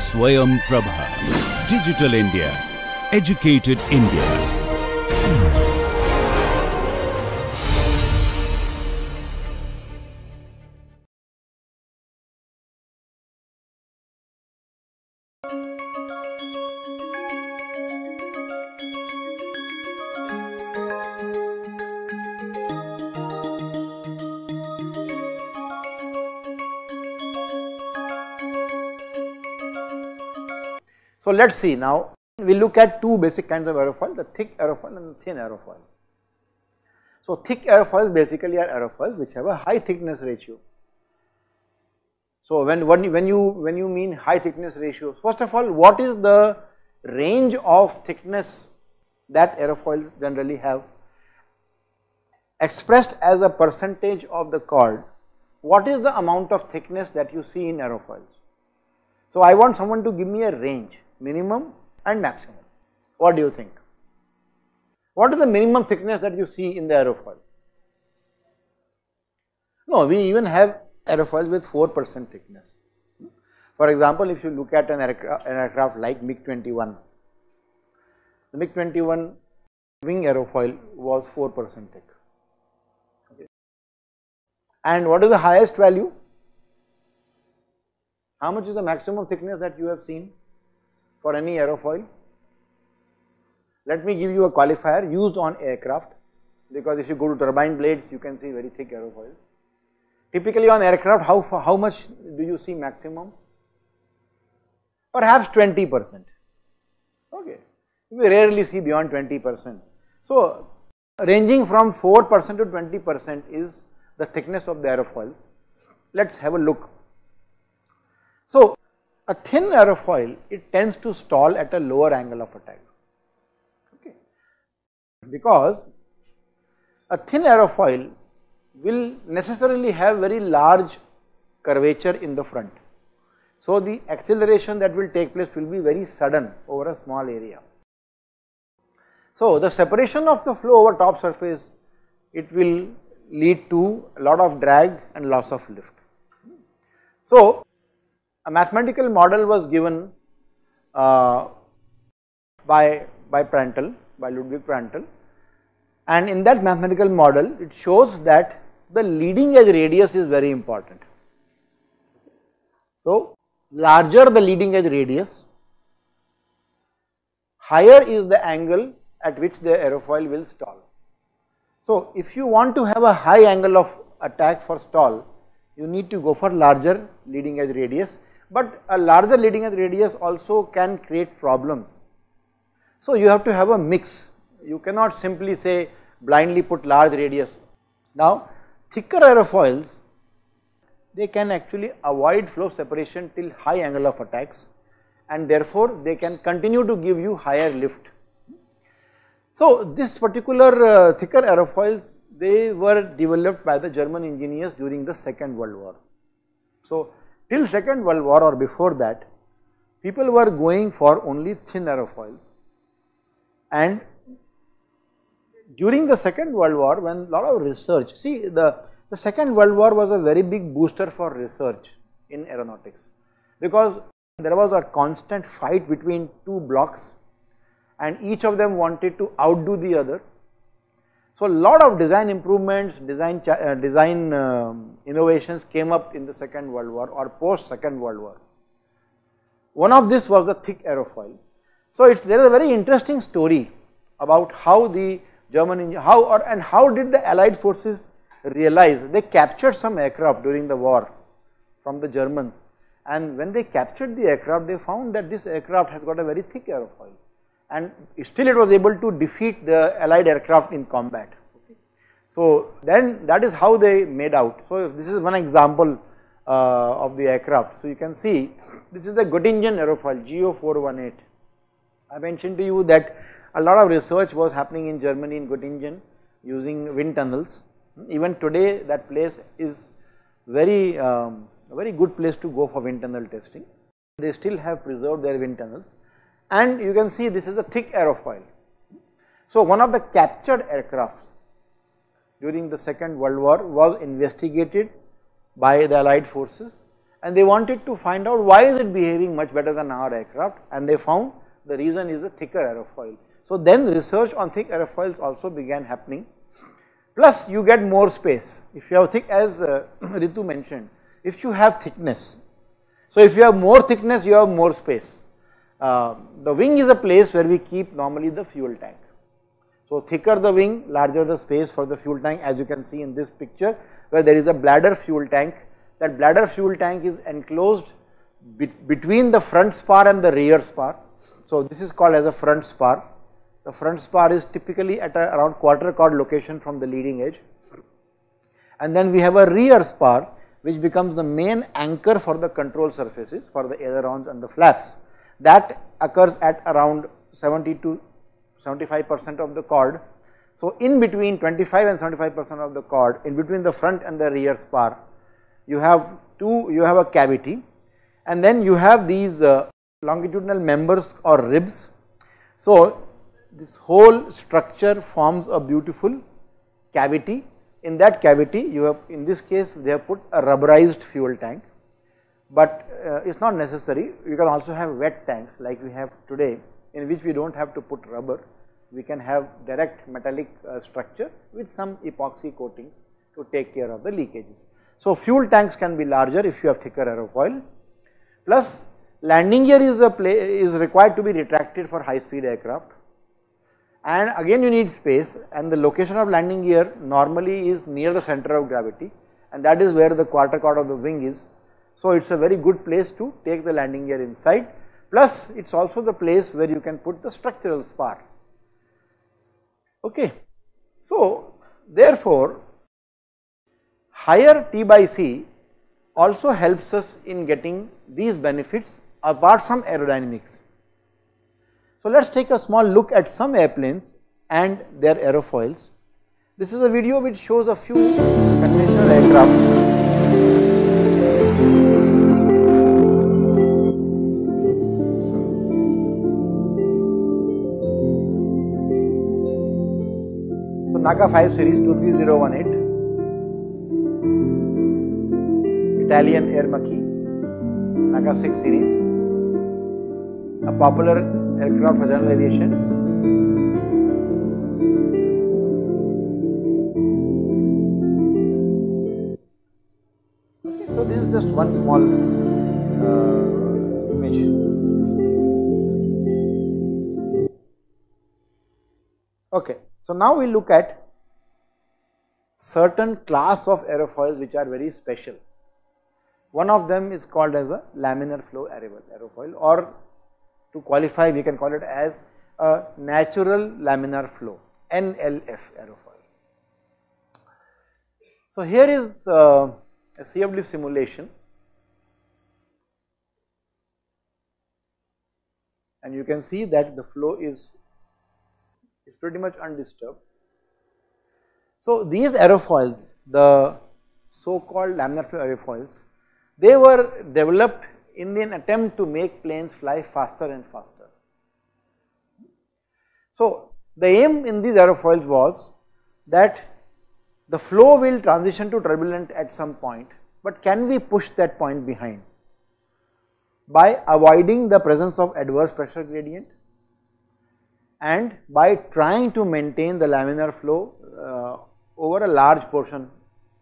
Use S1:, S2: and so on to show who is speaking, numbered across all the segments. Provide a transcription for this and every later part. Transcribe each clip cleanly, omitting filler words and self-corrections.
S1: Swayam Prabha. Digital India. Educated India.
S2: So, let us see now, we look at two basic kinds of aerofoil, the thick aerofoil and the thin aerofoil. So, thick aerofoils basically are aerofoils which have a high thickness ratio. So, when you mean high thickness ratio, first of all, what is the range of thickness that aerofoils generally have? Expressed as a percentage of the chord, what is the amount of thickness that you see in aerofoils? So, I want someone to give me a range, minimum and maximum. What do you think? What is the minimum thickness that you see in the aerofoil? No, we even have aerofoils with 4% thickness. For example, if you look at an aircraft like MiG-21, the MiG-21 wing aerofoil was 4% thick. Okay. And what is the highest value? How much is the maximum thickness that you have seen for any aerofoil? Let me give you a qualifier used on aircraft, because if you go to turbine blades, you can see very thick aerofoils. Typically on aircraft, how much do you see maximum? Perhaps 20%. Okay, we rarely see beyond 20%. So, ranging from 4% to 20% is the thickness of the aerofoils. Let us have a look. So, a thin aerofoil, it tends to stall at a lower angle of attack, okay, because a thin aerofoil will necessarily have very large curvature in the front. So, the acceleration that will take place will be very sudden over a small area. So, the separation of the flow over top surface, it will lead to a lot of drag and loss of lift. So, a mathematical model was given by Prandtl, by Ludwig Prandtl, and in that mathematical model it shows that the leading edge radius is very important. So, larger the leading edge radius, higher is the angle at which the aerofoil will stall. So, if you want to have a high angle of attack for stall, you need to go for larger leading edge radius, but a larger leading edge radius also can create problems. So, you have to have a mix, you cannot simply say blindly put large radius. Now, thicker aerofoils, they can actually avoid flow separation till high angle of attacks, and therefore they can continue to give you higher lift. So, this particular thicker aerofoils, they were developed by the German engineers during the Second World War. So, till Second World War or before that, people were going for only thin aerofoils, and during the Second World War, when a lot of research, see the Second World War was a very big booster for research in aeronautics, because there was a constant fight between two blocks and each of them wanted to outdo the other. So, a lot of design improvements, design innovations came up in the Second World War or post Second World War. One of this was the thick aerofoil. So, there is a very interesting story about how the German how did the Allied forces realize. They captured some aircraft during the war from the Germans, and when they captured the aircraft, they found that this aircraft has got a very thick aerofoil, and still it was able to defeat the Allied aircraft in combat. Okay. So, then that is how they made out. So, this is one example of the aircraft. So, you can see this is the Göttingen aerofoil GO418. I mentioned to you that a lot of research was happening in Germany, in Göttingen, using wind tunnels. Even today that place is very a very good place to go for wind tunnel testing. They still have preserved their wind tunnels, and you can see this is a thick aerofoil. So, one of the captured aircrafts during the Second World War was investigated by the Allied forces, and they wanted to find out why is it behaving much better than our aircraft, and they found the reason is a thicker aerofoil. So then research on thick aerofoils also began happening, plus you get more space. If you have thick, as Ritu mentioned, if you have thickness, so if you have more thickness, you have more space. The wing is a place where we keep normally the fuel tank. So thicker the wing, larger the space for the fuel tank, as you can see in this picture, where there is a bladder fuel tank. That bladder fuel tank is enclosed between the front spar and the rear spar. So this is called as a front spar. The front spar is typically at around quarter chord location from the leading edge. And then we have a rear spar, which becomes the main anchor for the control surfaces for the ailerons and the flaps. That occurs at around 70 to 75% of the chord. So in between 25 and 75% of the chord, in between the front and the rear spar, you have a cavity, and then you have these longitudinal members or ribs. So this whole structure forms a beautiful cavity. In that cavity, you have, in this case, they have put a rubberized fuel tank, but it's not necessary. You can also have wet tanks like we have today, in which we don't have to put rubber. We can have direct metallic structure with some epoxy coatings to take care of the leakages. So fuel tanks can be larger if you have thicker aerofoil. Plus, landing gear is required to be retracted for high speed aircraft, and again you need space, and the location of landing gear normally is near the center of gravity, and that is where the quarter chord of the wing is. So it's a very good place to take the landing gear inside, plus it's also the place where you can put the structural spar. Okay. So therefore higher T by C also helps us in getting these benefits apart from aerodynamics. So let us take a small look at some airplanes and their aerofoils. This is a video which shows a few conventional aircraft. So NACA 5 series 23018, Italian Air Macchi, NACA 6 series, a popular aircraft for general aviation. Okay, so this is just one small image. Okay, so now we look at certain class of aerofoils which are very special. One of them is called as a laminar flow aerofoil, or to qualify we can call it as a natural laminar flow, NLF aerofoil. So here is a CFD simulation, and you can see that the flow is pretty much undisturbed. So these aerofoils, the so called laminar flow aerofoils, they were developed in an attempt to make planes fly faster and faster. So the aim in these aerofoils was that the flow will transition to turbulent at some point, but can we push that point behind by avoiding the presence of adverse pressure gradient and by trying to maintain the laminar flow over a large portion.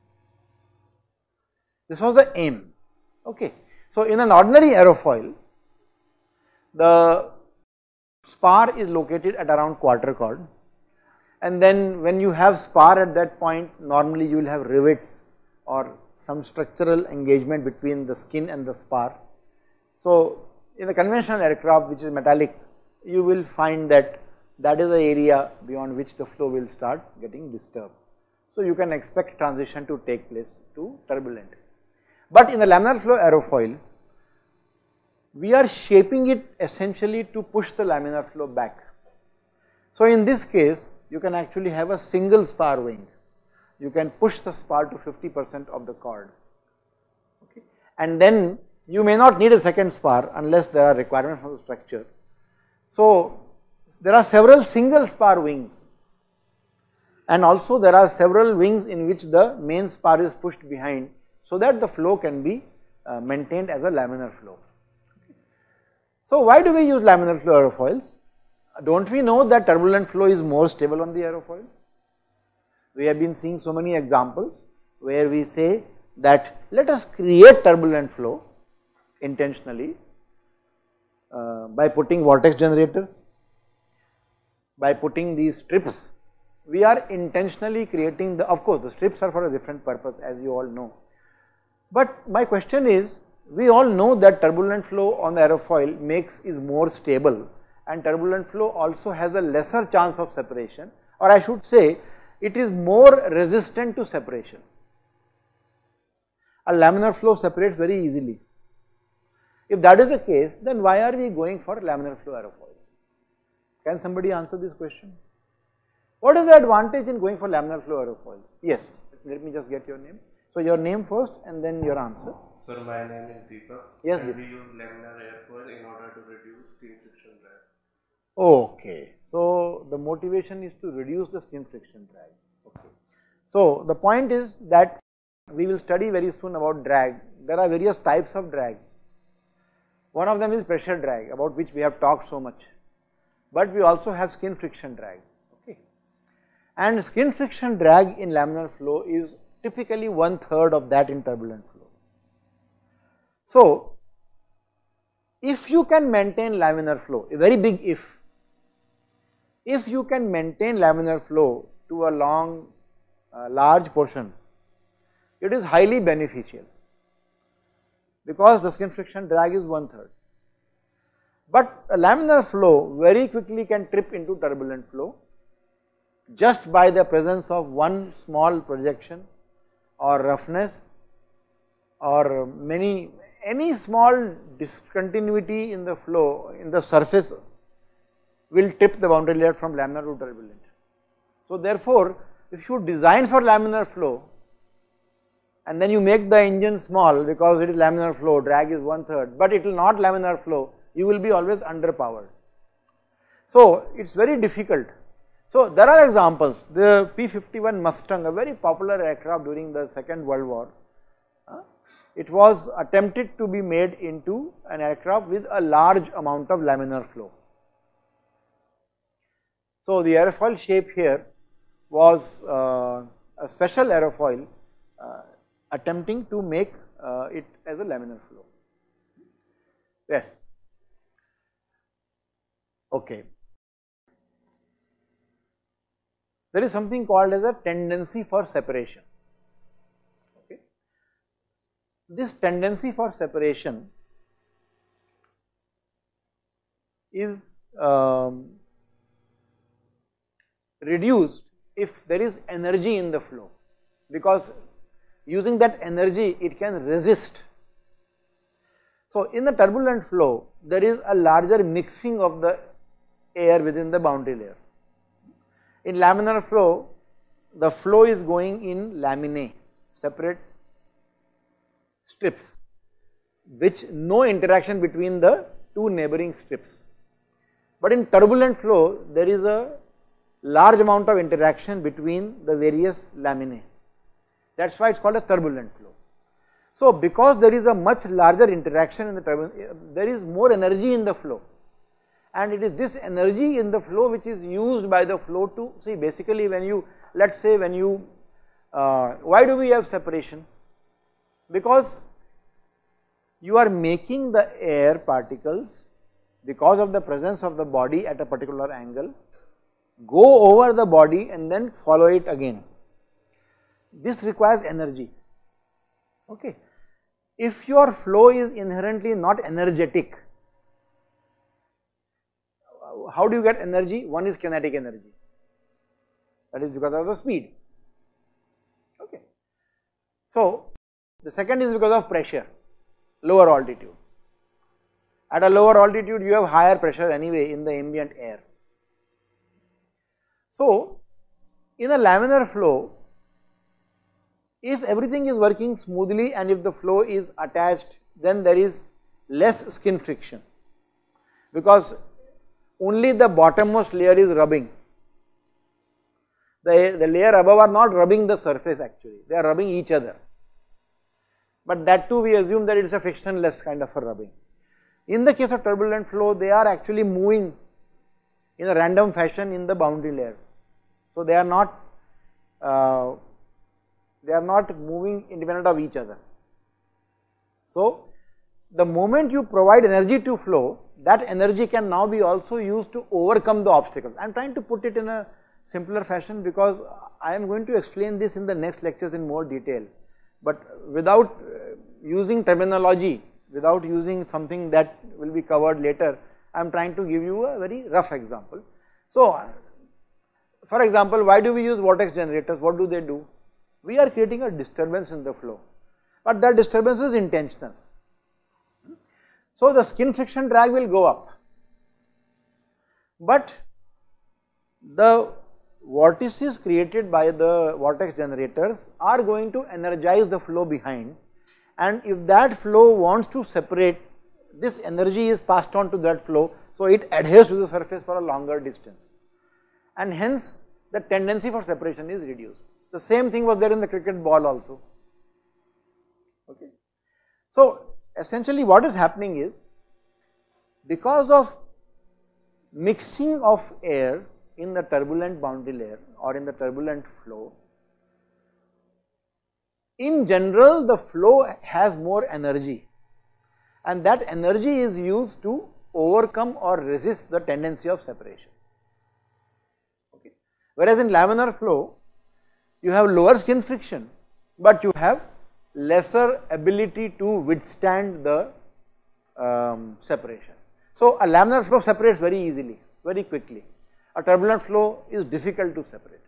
S2: This was the aim. Okay. So in an ordinary aerofoil, the spar is located at around quarter chord, and then when you have spar at that point, normally you will have rivets or some structural engagement between the skin and the spar. So in a conventional aircraft which is metallic, you will find that that is the area beyond which the flow will start getting disturbed. So you can expect transition to take place to turbulent. But in the laminar flow aerofoil, we are shaping it essentially to push the laminar flow back. So in this case, you can actually have a single spar wing. You can push the spar to 50% of the chord. Okay. And then you may not need a second spar unless there are requirements for the structure. So there are several single spar wings, and also there are several wings in which the main spar is pushed behind, so that the flow can be maintained as a laminar flow. So, why do we use laminar flow aerofoils? Don't we know that turbulent flow is more stable on the aerofoils? We have been seeing so many examples where we say that let us create turbulent flow intentionally by putting vortex generators, by putting these strips. We are intentionally creating of course the strips are for a different purpose, as you all know. But my question is, we all know that turbulent flow on the aerofoil is more stable, and turbulent flow also has a lesser chance of separation, or I should say it is more resistant to separation. A laminar flow separates very easily. If that is the case, then why are we going for laminar flow aerofoils? Can somebody answer this question? What is the advantage in going for laminar flow aerofoils? Yes, let me just get your name. So your name first and then your answer.
S3: Sir, my name is Deepak.
S2: Yes,
S3: and
S2: Deepak.
S3: we use laminar airfoil in order to reduce skin friction drag.
S2: Okay, so the motivation is to reduce the skin friction drag. Okay. So the point is that we will study very soon about drag. There are various types of drags. One of them is pressure drag, about which we have talked so much, but we also have skin friction drag. Okay. And skin friction drag in laminar flow is typically 1/3 of that in turbulent flow. So, if you can maintain laminar flow, a very big if you can maintain laminar flow to a large portion, it is highly beneficial because the skin friction drag is 1/3. But a laminar flow very quickly can trip into turbulent flow just by the presence of one small projection or roughness or any small discontinuity in the flow in the surface will tip the boundary layer from laminar to turbulent. So therefore, if you design for laminar flow and then you make the engine small because it is laminar flow, drag is 1/3, but it will not laminar flow, you will be always underpowered. So it is very difficult. So there are examples. The P-51 Mustang, a very popular aircraft during the Second World War, it was attempted to be made into an aircraft with a large amount of laminar flow. So the aerofoil shape here was a special aerofoil attempting to make it as a laminar flow. Yes. Okay. There is something called as a tendency for separation. Okay. This tendency for separation is reduced if there is energy in the flow, because using that energy it can resist. So in the turbulent flow there is a larger mixing of the air within the boundary layer. In laminar flow, the flow is going in laminae, separate strips, which no interaction between the two neighboring strips. But in turbulent flow, there is a large amount of interaction between the various laminae. That is why it is called a turbulent flow. So because there is a much larger interaction in the turbulent, there is more energy in the flow. And it is this energy in the flow which is used by the flow to see, basically when you, let us say when you, why do we have separation? Because you are making the air particles, because of the presence of the body at a particular angle, go over the body and then follow it again. This requires energy. Okay. If your flow is inherently not energetic, how do you get energy? One is kinetic energy, that is because of the speed. Okay. So the second is because of pressure, lower altitude. At a lower altitude you have higher pressure anyway in the ambient air. So in a laminar flow, if everything is working smoothly and if the flow is attached, then there is less skin friction, because only the bottommost layer is rubbing. The layer above are not rubbing the surface actually, they are rubbing each other. but that too we assume that it is a frictionless kind of a rubbing. In the case of turbulent flow, they are actually moving in a random fashion in the boundary layer. So, they are not moving independent of each other. So, the moment you provide energy to flow, that energy can now be also used to overcome the obstacles. I am trying to put it in a simpler fashion because I am going to explain this in the next lectures in more detail, but without using terminology, without using something that will be covered later, I am trying to give you a very rough example. So, for example, why do we use vortex generators? What do they do? We are creating a disturbance in the flow, but that disturbance is intentional. So, the skin friction drag will go up, but the vortices created by the vortex generators are going to energize the flow behind, and if that flow wants to separate, this energy is passed on to that flow, so it adheres to the surface for a longer distance, and hence the tendency for separation is reduced. The same thing was there in the cricket ball also. Okay. So, essentially what is happening is, because of mixing of air in the turbulent boundary layer or in the turbulent flow, in general the flow has more energy, and that energy is used to overcome or resist the tendency of separation. Okay. Whereas in laminar flow, you have lower skin friction, but you have lesser ability to withstand the separation. So, a laminar flow separates very easily, very quickly. A turbulent flow is difficult to separate.